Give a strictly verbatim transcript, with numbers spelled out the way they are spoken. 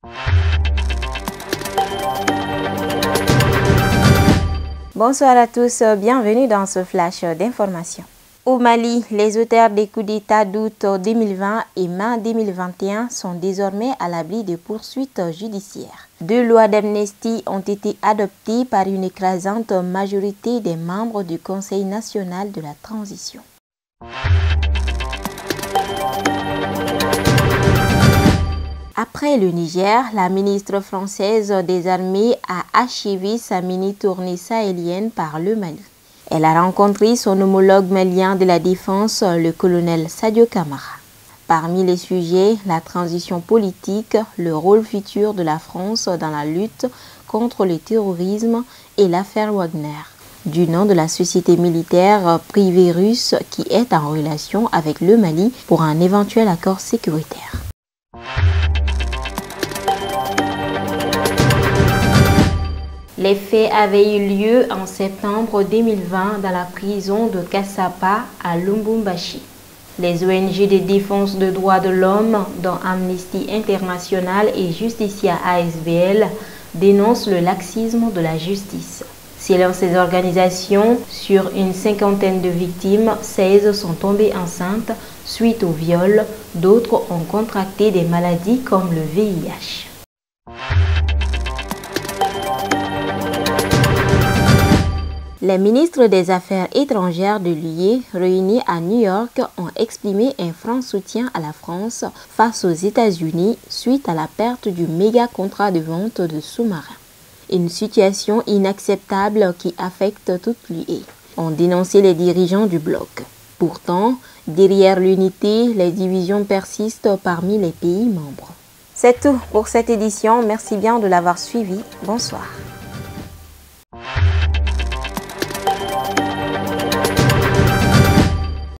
Bonsoir à tous, bienvenue dans ce flash d'information. Au Mali, les auteurs des coups d'État d'août deux mille vingt et mai deux mille vingt et un sont désormais à l'abri de poursuites judiciaires. Deux lois d'amnistie ont été adoptées par une écrasante majorité des membres du Conseil national de la transition. Après le Niger, la ministre française des Armées a achevé sa mini-tournée sahélienne par le Mali. Elle a rencontré son homologue malien de la Défense, le colonel Sadio Camara. Parmi les sujets, la transition politique, le rôle futur de la France dans la lutte contre le terrorisme et l'affaire Wagner, du nom de la société militaire privée russe qui est en relation avec le Mali pour un éventuel accord sécuritaire. Les faits avaient eu lieu en septembre deux mille vingt dans la prison de Kassapa à Lubumbashi. Les O N G de défense des droits de l'homme, dont Amnesty International et Justicia A S B L, dénoncent le laxisme de la justice. Selon ces organisations, sur une cinquantaine de victimes, seize sont tombées enceintes suite au viol, d'autres ont contracté des maladies comme le V I H. Les ministres des Affaires étrangères de l'U E réunis à New York ont exprimé un franc soutien à la France face aux États-Unis suite à la perte du méga contrat de vente de sous-marins. Une situation inacceptable qui affecte toute l'U E, ont dénoncé les dirigeants du bloc. Pourtant, derrière l'unité, les divisions persistent parmi les pays membres. C'est tout pour cette édition. Merci bien de l'avoir suivi. Bonsoir.